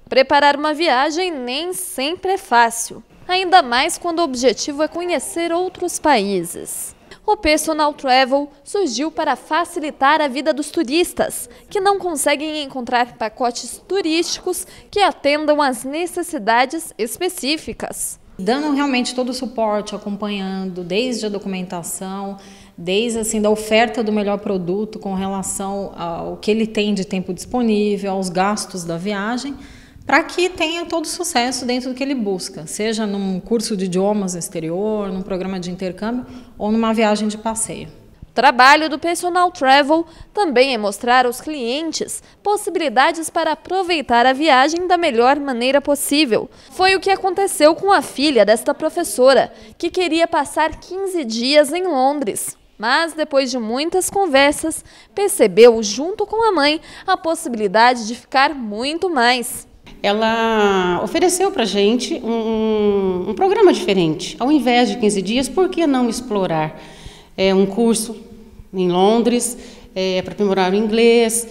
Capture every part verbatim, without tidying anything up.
Preparar uma viagem nem sempre é fácil, ainda mais quando o objetivo é conhecer outros países. O Personal Travel surgiu para facilitar a vida dos turistas, que não conseguem encontrar pacotes turísticos que atendam às necessidades específicas. Dando realmente todo o suporte, acompanhando desde a documentação, desde assim, da oferta do melhor produto com relação ao que ele tem de tempo disponível, aos gastos da viagem, para que tenha todo o sucesso dentro do que ele busca, seja num curso de idiomas no exterior, num programa de intercâmbio ou numa viagem de passeio. O trabalho do Personal Travel também é mostrar aos clientes possibilidades para aproveitar a viagem da melhor maneira possível. Foi o que aconteceu com a filha desta professora, que queria passar quinze dias em Londres. Mas, depois de muitas conversas, percebeu, junto com a mãe, a possibilidade de ficar muito mais. Ela ofereceu para a gente um, um programa diferente. Ao invés de quinze dias, por que não explorar é, um curso em Londres é, para aprimorar o inglês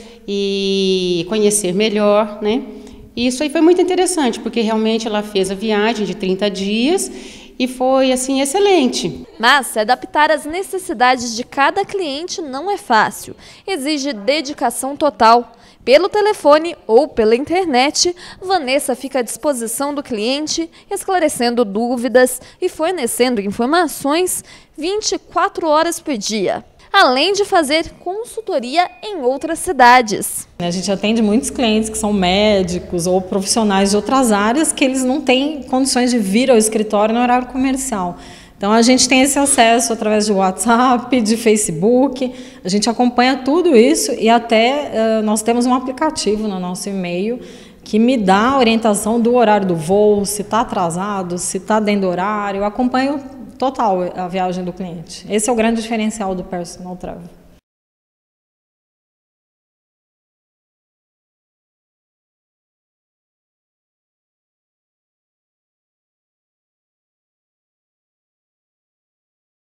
e conhecer melhor, né? E isso aí foi muito interessante, porque realmente ela fez a viagem de trinta dias e foi assim excelente. Mas se adaptar às necessidades de cada cliente não é fácil, exige dedicação total. Pelo telefone ou pela internet, Vanessa fica à disposição do cliente, esclarecendo dúvidas e fornecendo informações vinte e quatro horas por dia, além de fazer consultoria em outras cidades. A gente atende muitos clientes que são médicos ou profissionais de outras áreas que eles não têm condições de vir ao escritório no horário comercial. Então a gente tem esse acesso através de WhatsApp, de Facebook, a gente acompanha tudo isso e até uh, nós temos um aplicativo no nosso e-mail que me dá a orientação do horário do voo, se está atrasado, se está dentro do horário, eu acompanho total a viagem do cliente. Esse é o grande diferencial do Personal Travel.